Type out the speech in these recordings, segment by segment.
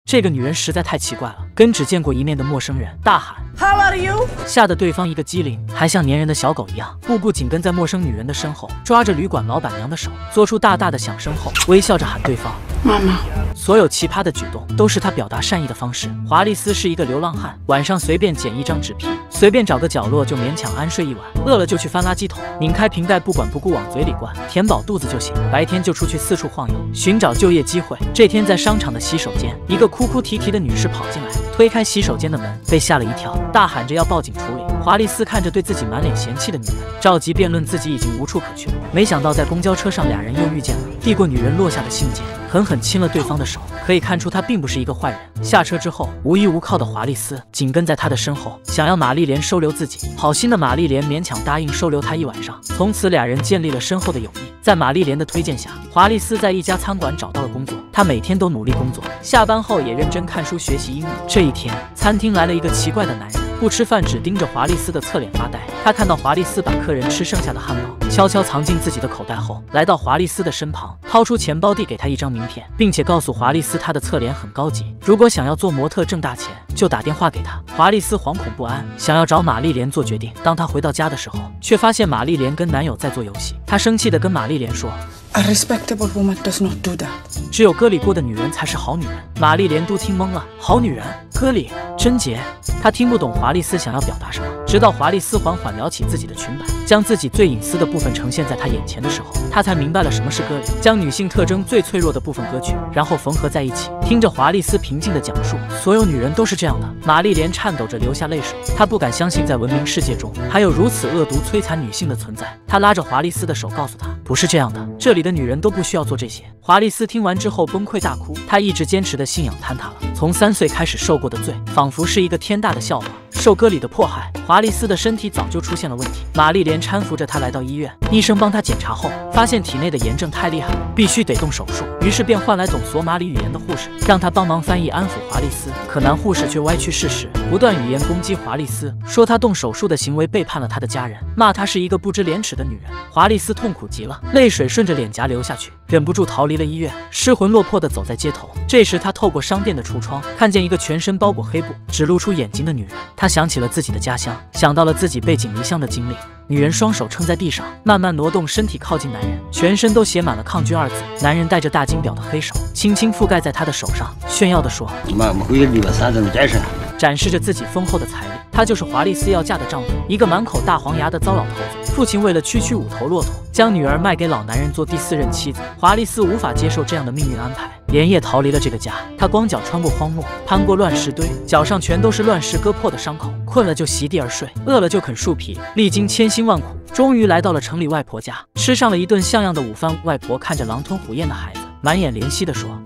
这个女人实在太奇怪了，跟只见过一面的陌生人大喊 How are you？ 吓得对方一个机灵，还像粘人的小狗一样，步步紧跟在陌生女人的身后，抓着旅馆老板娘的手，做出大大的响声后，微笑着喊对方妈妈。 所有奇葩的举动都是他表达善意的方式。华丽丝是一个流浪汉，晚上随便捡一张纸皮，随便找个角落就勉强安睡一晚，饿了就去翻垃圾桶，拧开瓶盖不管不顾往嘴里灌，填饱肚子就行。白天就出去四处晃悠，寻找就业机会。这天在商场的洗手间，一个哭哭啼啼的女士跑进来，推开洗手间的门，被吓了一跳，大喊着要报警处理。华丽丝看着对自己满脸嫌弃的女人，召集辩论自己已经无处可去了。没想到在公交车上，俩人又遇见了，递过女人落下的信件，狠狠亲了对方的手。可以看出他并不是一个坏人。下车之后，无依无靠的华丽丝紧跟在他的身后，想要玛丽莲收留自己。好心的玛丽莲勉强答应收留他一晚上，从此俩人建立了深厚的友谊。在玛丽莲的推荐下，华丽丝在一家餐馆找到了工作。她每天都努力工作，下班后也认真看书学习英语。这一天，餐厅来了一个奇怪的男人，不吃饭只盯着华丽丝的侧脸发呆。他看到华丽丝把客人吃剩下的汉堡悄悄藏进自己的口袋后，来到华丽丝的身旁，掏出钱包递给她一张名片，并且告诉华丽丝她的侧脸很高级，如果想要做模特挣大钱，就打电话给她。华丽丝惶恐不安，想要找玛丽莲做决定。当她回到家的时候，却发现玛丽莲跟男友在做游戏。她生气地跟玛丽莲说 A respectable woman does not do that。 只有割礼过的女人才是好女人。玛丽莲都听懵了，好女人，割礼，贞洁。她听不懂华丽丝想要表达什么，直到华丽丝缓缓撩起自己的裙摆，将自己最隐私的部分呈现在她眼前的时候，她才明白了什么是割礼，将女性特征最脆弱的部分割去，然后缝合在一起。听着华丽丝平静的讲述，所有女人都是这样的。玛丽莲颤抖着流下泪水，她不敢相信在文明世界中还有如此恶毒摧残女性的存在。她拉着华丽丝的手告诉她，不是这样的，这里的女人都不需要做这些。华丽丝听完之后崩溃大哭，她一直坚持的信仰坍塌了。从3岁开始受过的罪，仿佛是一个天大的笑话。受割礼的迫害，华丽丝的身体早就出现了问题。玛丽莲搀扶着她来到医院，医生帮她检查后，发现体内的炎症太厉害了，必须得动手术。于是便换来懂索马里语言的护士，让她帮忙翻译安抚华丽丝。可男护士却歪曲事实，不断语言攻击华丽丝，说她动手术的行为背叛了她的家人，骂她是一个不知廉耻的女人。华丽丝痛苦极了，泪水顺着脸颊流下去，忍不住逃离了医院，失魂落魄地走在街头。这时她透过商店的橱窗，看见一个全身包裹黑布，只露出眼睛的女人。她想起了自己的家乡，想到了自己背井离乡的经历。女人双手撑在地上，慢慢挪动身体靠近男人，全身都写满了抗拒二字。男人戴着大金表的黑手轻轻覆盖在她的手上，炫耀地说，展示着自己丰厚的财力。他就是华丽丝要嫁的丈夫，一个满口大黄牙的糟老头子。父亲为了区区5头骆驼，将女儿卖给老男人做第4任妻子。华丽丝无法接受这样的命运安排，连夜逃离了这个家。她光脚穿过荒漠，攀过乱石堆，脚上全都是乱石割破的伤口。困了就席地而睡，饿了就啃树皮，历经千辛万苦，终于来到了城里外婆家，吃上了一顿像样的午饭。外婆看着狼吞虎咽的孩子，满眼怜惜地说，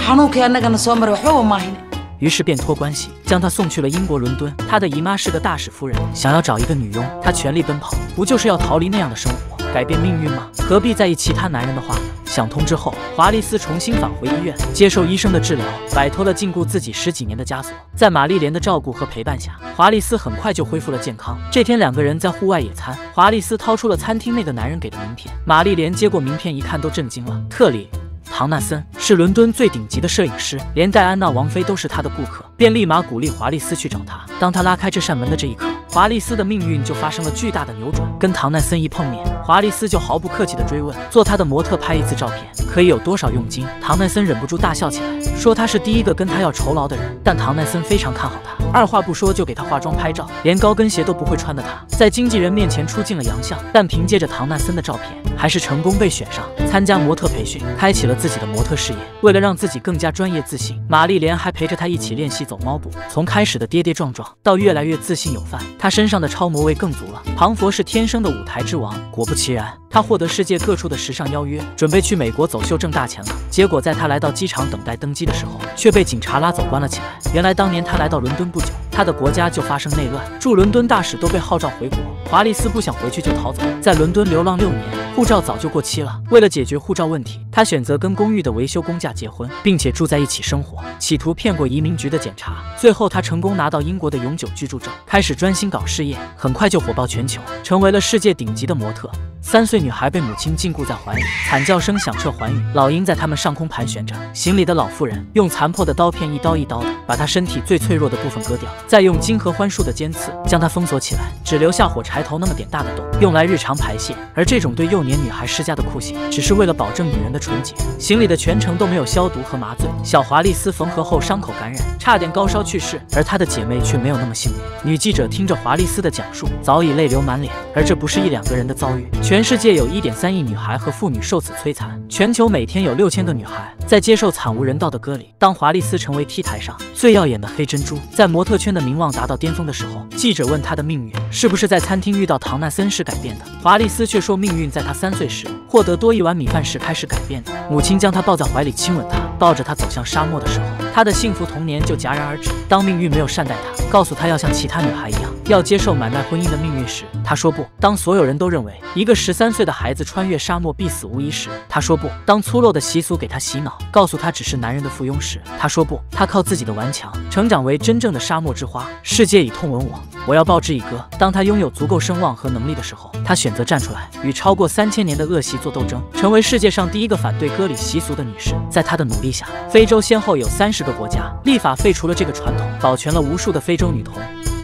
于是便托关系将他送去了英国伦敦。他的姨妈是个大使夫人，想要找一个女佣，她全力奔跑，不就是要逃离那样的生活，改变命运吗？何必在意其他男人的话呢？想通之后，华丽丝重新返回医院，接受医生的治疗，摆脱了禁锢自己10几年的枷锁。在玛丽莲的照顾和陪伴下，华丽丝很快就恢复了健康。这天2个人在户外野餐，华丽丝掏出了餐厅那个男人给的名片。玛丽莲接过名片一看，都震惊了。特里唐纳森是伦敦最顶级的摄影师，连戴安娜王妃都是他的顾客，便立马鼓励华丽丝去找他。当他拉开这扇门的这一刻，华丽丝的命运就发生了巨大的扭转。跟唐纳森一碰面，华丽丝就毫不客气地追问，做他的模特拍一次照片可以有多少佣金？唐纳森忍不住大笑起来，说他是第一个跟他要酬劳的人。但唐纳森非常看好他，二话不说就给他化妆拍照，连高跟鞋都不会穿的他，在经纪人面前出尽了洋相。但凭借着唐纳森的照片，还是成功被选上参加模特培训，开启了自己的模特事业。为了让自己更加专业自信，玛丽莲还陪着他一起练习走猫步。从开始的跌跌撞撞到越来越自信有范，他身上的超模味更足了。庞佛是天生的舞台之王，果不其然，他获得世界各处的时尚邀约，准备去美国走秀挣大钱了。结果在他来到机场等待登机的时候，却被警察拉走关了起来。原来当年他来到伦敦不久，他的国家就发生内乱，驻伦敦大使都被号召回国。华丽丝不想回去就逃走，在伦敦流浪6年，护照早就过期了。为了解决护照问题，他选择跟公寓的维修工匠结婚，并且住在一起生活，企图骗过移民局的检查。最后他成功拿到英国的永久居住证，开始专心搞事业，很快就火爆全球，成为了世界顶级的模特。 3岁女孩被母亲禁锢在怀里，惨叫声响彻寰宇。老鹰在他们上空盘旋着。行礼的老妇人用残破的刀片一刀一刀的把她身体最脆弱的部分割掉，再用金合欢树的尖刺将她封锁起来，只留下火柴头那么点大的洞，用来日常排泄。而这种对幼年女孩施加的酷刑，只是为了保证女人的纯洁。行礼的全程都没有消毒和麻醉。小华丽丝缝合后伤口感染，差点高烧去世，而她的姐妹却没有那么幸运。女记者听着华丽丝的讲述，早已泪流满脸。而这不是1、2个人的遭遇，全世界有1.3亿女孩和妇女受此摧残，全球每天有6000个女孩在接受惨无人道的割礼。当华丽丝成为 T 台上最耀眼的黑珍珠，在模特圈的名望达到巅峰的时候，记者问她的命运是不是在餐厅遇到唐纳森时改变的，华丽丝却说命运在她3岁时获得多1碗米饭时开始改变的。母亲将她抱在怀里亲吻她，抱着她走向沙漠的时候，她的幸福童年就戛然而止。当命运没有善待她，告诉她要像其他女孩一样要接受买卖婚姻的命运时，她说不。当所有人都认为一个13岁的孩子穿越沙漠必死无疑时，她说不。当粗陋的习俗给她洗脑，告诉她只是男人的附庸时，她说不。她靠自己的顽强成长为真正的沙漠之花。世界以痛吻我，我要报之以歌。当她拥有足够声望和能力的时候，她选择站出来，与超过3000年的恶习做斗争，成为世界上第一个反对割礼习俗的女士。在她的努力下，非洲先后有30个国家立法废除了这个传统，保全了无数的非洲女童。